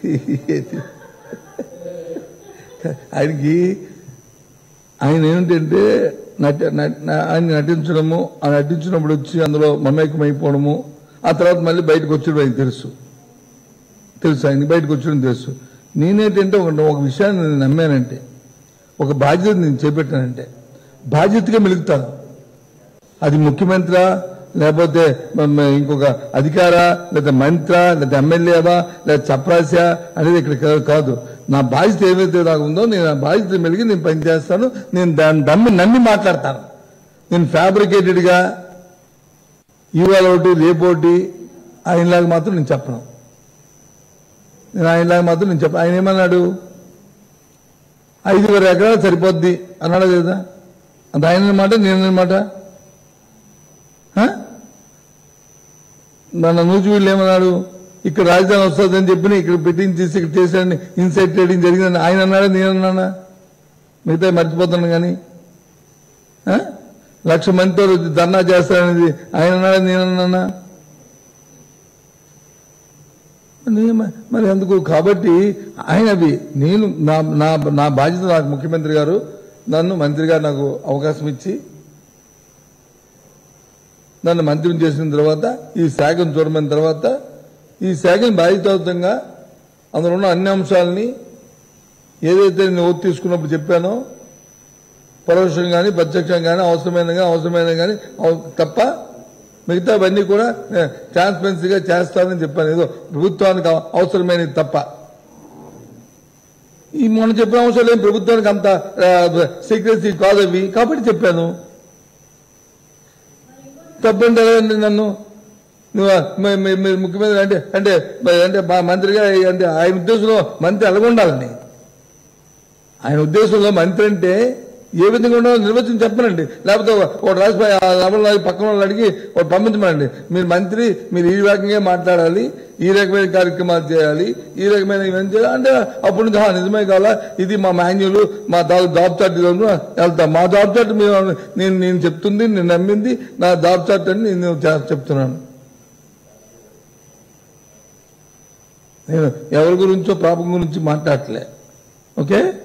ఆయనకి ఆయన ఏమిటంటే ఆయన నటించడము ఆ నటించినప్పుడు వచ్చి అందులో మమేకమైపోవడము ఆ తర్వాత మళ్ళీ బయటకు వచ్చడం ఆయనకు తెలుసు ఆయన బయటకు వచ్చడం తెలుసు. నేనేంటంటే ఒక విషయాన్ని నేను నమ్మానంటే, ఒక బాధ్యత నేను చేపట్టానంటే బాధ్యతగా మెలుగుతాను. అది ముఖ్యమంత్రి లేకపోతే ఇంకొక అధికార లేదా మంత్రి లేదా ఎమ్మెల్యేవా లేదా చప్రాసా అనేది ఇక్కడ కాదు. నా బాధ్యత ఏవైతే నాకు ఉందో నేను ఆ బాధ్యత మెలిగి నేను పనిచేస్తాను. నేను దాన్ని నమ్మి మాట్లాడతాను. నేను ఫ్యాబ్రికేటెడ్గా ఇవాళ ఒకటి రేపోటి ఆయనలాగా మాత్రం నేను చెప్పను. ఆయన ఏమన్నాడు, 5,000 ఎకరాలు సరిపోద్ది అన్నాడు కదా. అది ఆయన మాట నేనమాట. మన నూజివీళ్ళు ఏమన్నాడు, ఇక్కడ రాజధాని వస్తుందని చెప్పి ఇక్కడ పెట్టించేసి ఇక్కడ చేశాడని ఇన్సైడ్ ట్రేడింగ్ జరిగిందని ఆయన అన్నాడా నేనన్నానా? మిగతా మర్చిపోతున్నాను. కానీ 1,00,000 మందితో ధర్నా చేస్తాడనేది ఆయన అన్నాడా నేనన్నానా? మరి అందుకు కాబట్టి ఆయనవి నేను నా బాధ్యత నాకు ముఖ్యమంత్రి గారు నన్ను మంత్రి గారు నాకు అవకాశం ఇచ్చి నన్ను మంత్రిని చేసిన తర్వాత ఈ శాఖను చూడమైన తర్వాత ఈ శాఖను బాధ్యతాయుతంగా అందులో ఉన్న అన్ని అంశాలని ఏదైతే నేను ఓటు తీసుకున్నప్పుడు చెప్పానో పరోక్షం కానీ ప్రత్యక్షం కానీ అవసరమైన కానీ తప్ప మిగతావన్నీ కూడా ట్రాన్స్పరెన్సీగా చేస్తానని చెప్పాను. ఏదో ప్రభుత్వానికి అవసరమైనది తప్ప ఈ మొన్న చెప్పిన అవసరం లేదు. ప్రభుత్వానికి అంత సీక్రెసీ కాదవి కాబట్టి చెప్పాను. తప్పంటే నన్ను మీరు ముఖ్యమంత్రి అంటే మంత్రిగా అంటే ఆయన ఉద్దేశంలో మంత్రి అలాగుండాలని, ఆయన ఉద్దేశంలో మంత్రి అంటే ఏ విధంగా ఉండాలో నిర్వచనం చెప్పనండి. లేకపోతే ఒక రాజుపై పక్కన వాళ్ళు అడిగి ఒక పంపించమనండి. మీరు మంత్రి, మీరు ఈ రకంగా మాట్లాడాలి, ఈ రకమైన కార్యక్రమాలు చేయాలి, ఈ రకమైన ఇవన్నీ చేయాలి అంటే అప్పుడు నిజమే కావాలా, ఇది మా మాన్యులు మా జాబ్ చార్ట్ వెళ్తాం. మా జాబ్ చార్ట్ నేను చెప్తుంది, నేను నమ్మింది నా జాబ్ చార్ట్ అని నేను చెప్తున్నాను. నేను ఎవరి గురించో పాపం గురించి మాట్లాడలే. ఓకే.